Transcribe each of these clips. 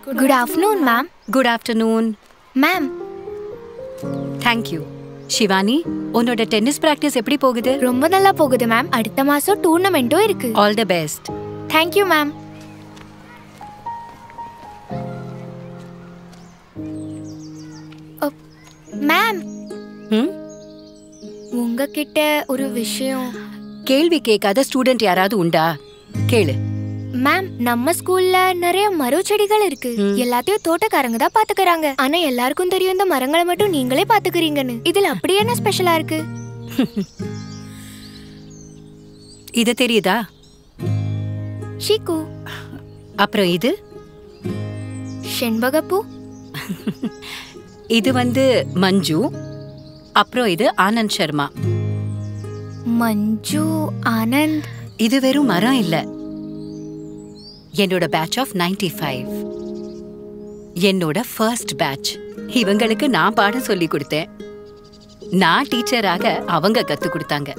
Good afternoon, ma'am. Good afternoon. Ma'am. Thank you. Shivani, உன்னோட tennis practice எப்படி போகுது? ரொம்ப நல்லா போகுது மேம். அடுத்த மாசம் டூர்னமெண்ட்டும் இருக்கு. All the best. Thank you, ma'am. Ma'am. உங்ககிட்ட ஒரு விஷயம். கேள்வி கேட்காத ஸ்டூடெண்ட் யாராவது உண்டா? கேளு. மேம், நம்ம ஸ்கூல்ல நிறைய மரம் செடிகள் இருக்கு. எல்லாத்தையும் தோட்டக்காரங்க தான் பாத்துக்கறாங்க. ஆனா எல்லாருக்கும் தெரியும் இந்த மரங்களை மட்டும் நீங்களே பாத்துக்கறீங்கன்னு. இதுல அப்படி என்ன ஸ்பெஷலா இருக்கு? இது தெரியுதா? ஷீக்கு. அப்புறம் இது? செண்பகப்பூ. இது மஞ்சு. அப்புறம் இது ஆனந்த் சர்மா. மஞ்சு ஆனந்த். இது வெறும் மரம் இல்ல, என்னோட பேட்ச் ஆஃப் 95. என்னோட ஃபர்ஸ்ட் பேட்ச். இவங்களுக்கு நான் பாடம் சொல்லி கொடுத்தேன். நான் டீச்சராக அவங்க கத்து கொடுத்தாங்க.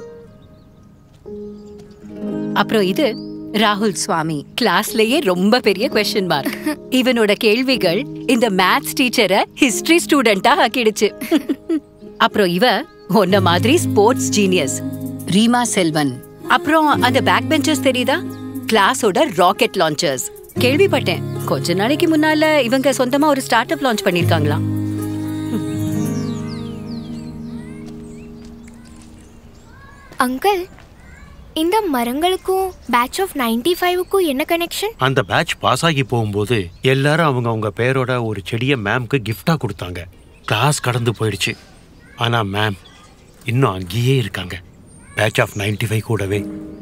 அப்புறம் இது ராகுல் சுவாமி. கிளாஸ்லயே ரொம்ப பெரிய क्वेश्चन மார்க். இவனோட கேள்விகள் இந்த மேத்ஸ் டீச்சரை ஹிஸ்டரி ஸ்டூடெண்டா ஆக்கிடுச்சு. அப்புறம் இவ ஒன்ன மாதிரி ஸ்போர்ட்ஸ் ஜீனியஸ் ரீமா செல்வன். அப்புறம் அந்த பேக் பெஞ்சர்ஸ் தெரியுதா? கிளாஸோட ராக்கெட் லான்ச்சர்ஸ். கேள்விப்பட்டேன் கொஞ்ச நாளைக்கு முன்னால இவங்க சொந்தமா ஒரு ஸ்டார்ட் அப் லான்ச் பண்ணிருக்காங்களாம். அங்கிள், இந்த மரங்களுக்கும் பேட்ச் ஆஃப் 95க்கும் என்ன கனெக்ஷன்? அந்த பேட்ச் பாஸ் ஆகி போகும்போது எல்லாரும் அவங்க பேரோட ஒரு செடியை மேம்க்கு கிஃப்டா கொடுத்தாங்க. கிளாஸ் கடந்து போயிடுச்சு. ஆனா மேம் இன்னும் அங்கேயே இருக்காங்க, பேட்ச் ஆஃப் 95 கூடவே.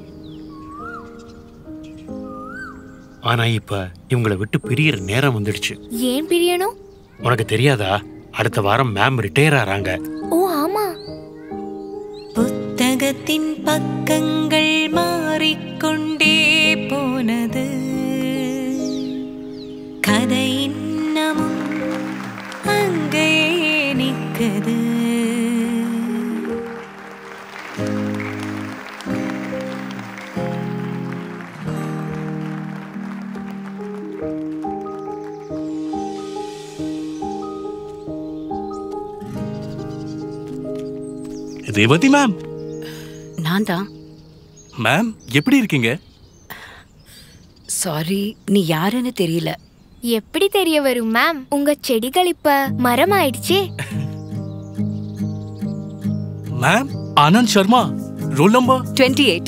ஆனா இப்ப இவங்களை விட்டு பிரியற நேரம் வந்துடுச்சு. ஏன் பிரியணும்? உனக்கு தெரியாதா? அடுத்த வாரம் மேம் ரிட்டையர் ஆறாங்க. ஓ ஆமா. புத்தகத்தின் பக்கங்கள் மாறிக்கொண்டே போனது, கதை இன்னமும் அங்கே நிற்குது. ரேவதி மேம். நான் தான். மேம் எப்படி இருக்கீங்க? சாரி, நீ யாருன்னு தெரியல. எப்படி தெரிய வரும் மேம்? உங்க செடிகள் இப்ப மரம் ஆயிடுச்சே. Ma'am, Anand Sharma, roll number 28.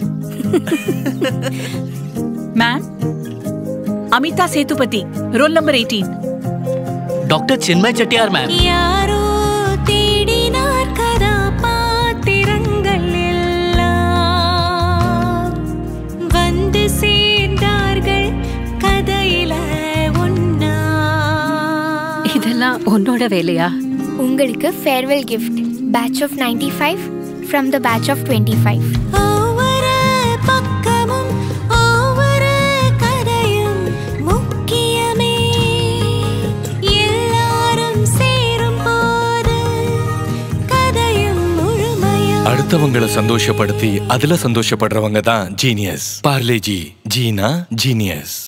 Ma'am, Amita Sethupathi, roll number 18. Doctor Chinmay Chatiyar ma'am. யாரோ தேடினார் கதாபாத்திரங்கள் எல்லாம் வந்து சேர்ந்தார்கள் கதையில ஒன்னா. இதெல்லாம் உன்னோட வேலையா? உங்களுக்கு farewell gift. Batch of 95 from the batch of 25. ஒவ்வொரு பக்கமும் ஒவ்வொரு கதையும் முக்கியமே. எல்லாரும் சேரும் போது கதையும் முழுமையும். அடுத்தவங்களை சந்தோஷப்படுத்தி அதுல சந்தோஷப்படுறவங்க தான் ஜீனியஸ். பார்லே ஜி, ஜீனா ஜீனியஸ்.